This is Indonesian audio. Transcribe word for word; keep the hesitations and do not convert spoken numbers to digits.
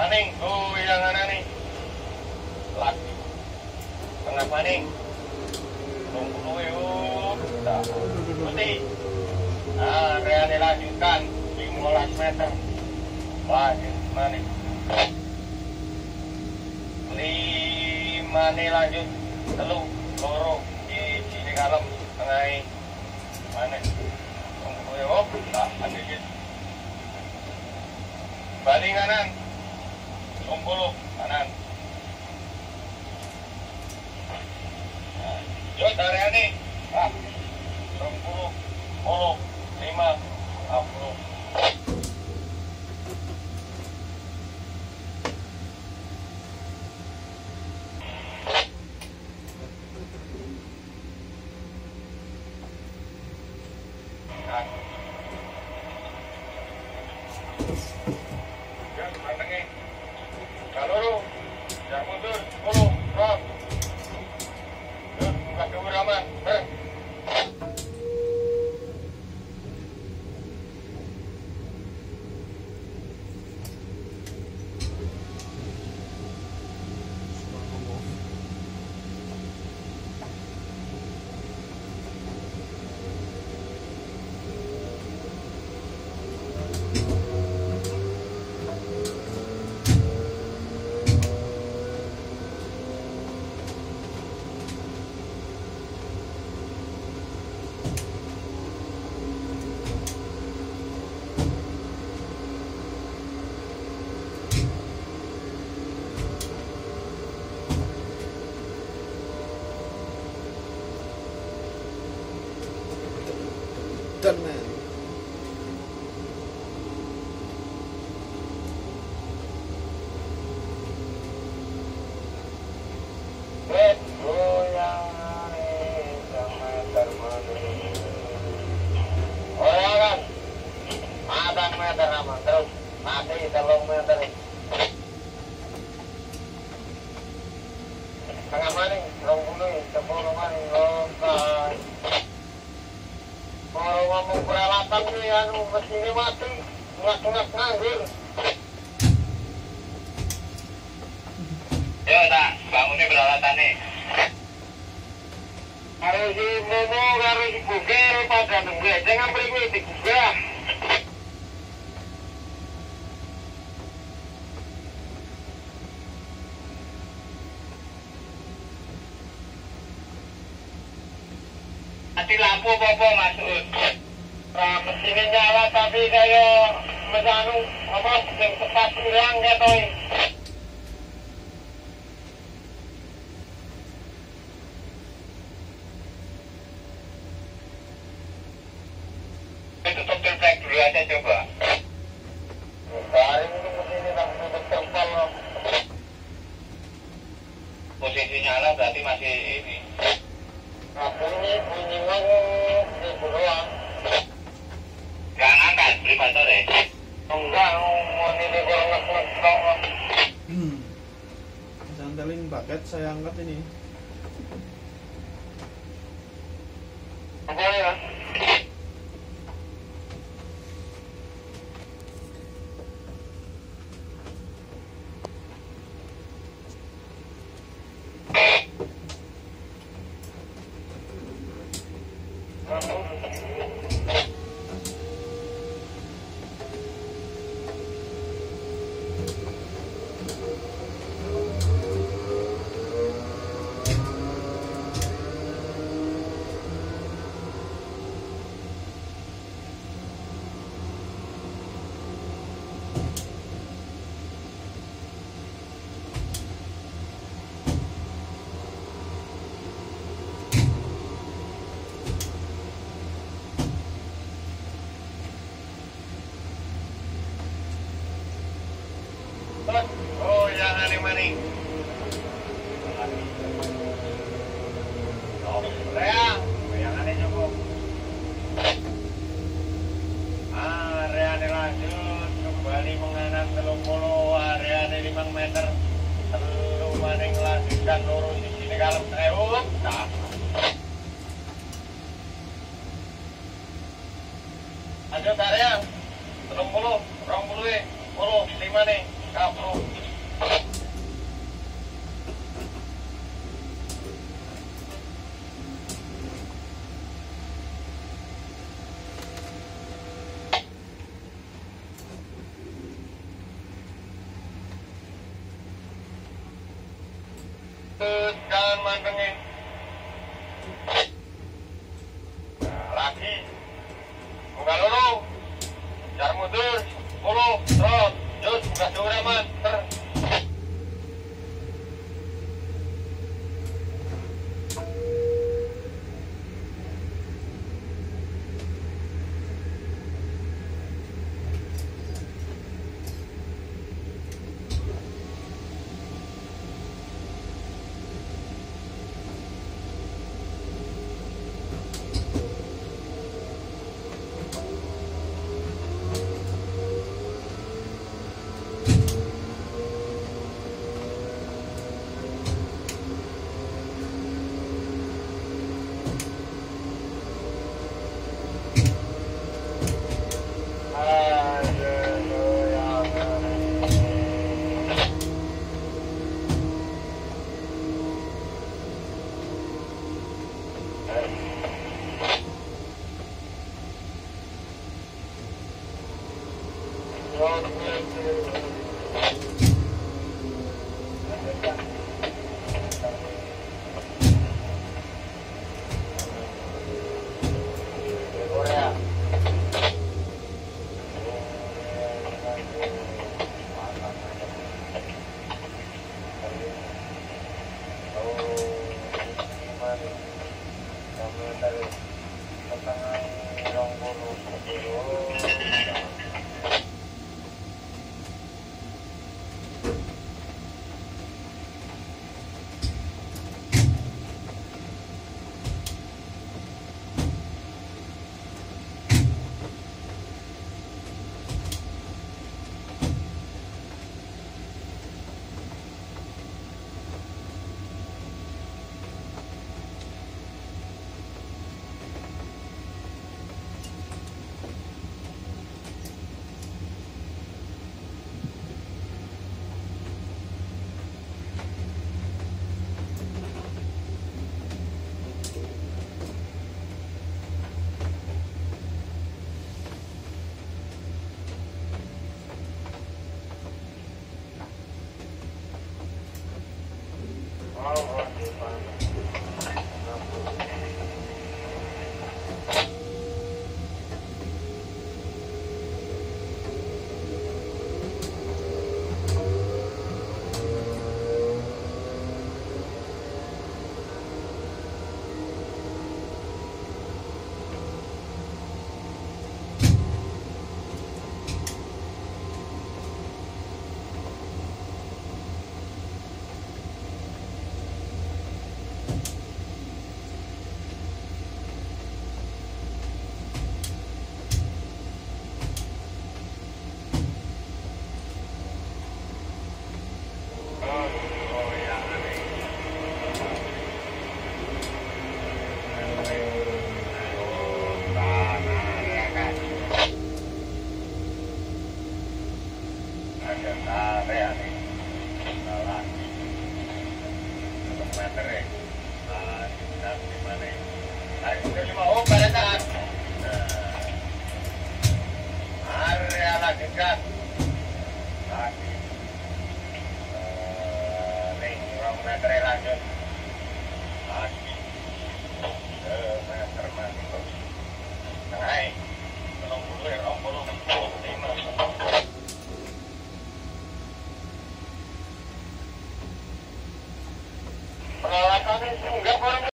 Maning, oh yang mana nih? Lagi. Tengah maning. Tunggu dulu yuk. Dah. Putih. Nah, area dilanjutkan lima belas meter. Lanjut maning. Lima nih lanjut. Telu, loro di sini kalem tengah maning. Tunggu dulu yuk. Dah, lanjut. Balik kanan. Tunggu kanan. Nah, yuk area nih. Ah. Tunggu. Puluh. Lima. Puluh. Done, man. Terus mati telung meter. Tengah maning, rong puluh, sepuluh maning, lokal. Kalau ngomong peralatan nih, anu mesinnya mati, ngak-ngak nganggur. Ya tak, bangunnya peralatan nih. Kalau si Momo, kalau si Buger, pada nunggu, jangan pergi di Buger. Mati lampu apa masuk. Nah, mesinnya nyala tapi kayak mesanu apa yang cepat hilang gitu. Tutup trek dulu aja coba. Sekarang itu mesinnya tak tutup tempel. Posisi nyala berarti masih ini. Nah, bunyi, bunyi mau di doang. Gak ngangkat, privator ya? Enggak, mau ini kurang ngetok. Hmm. Santelin paket saya angkat ini. Apa ya? Oh, yang maning-maning. Oh, Rea, yang aneh cukup. Ah, area ini lanjut kembali menganan telung puluh, area ini lima meter. Telu maning lanjutkan lurus di sini kalem trewuk. Nah. Lanjut area telung puluh, rong puluh, puluh, lima nih, kapro. mantengin. Lagi. Buka loro. Jar mundur. sepuluh. Terus. Jus. Buka jauh aman. Ter. Oh,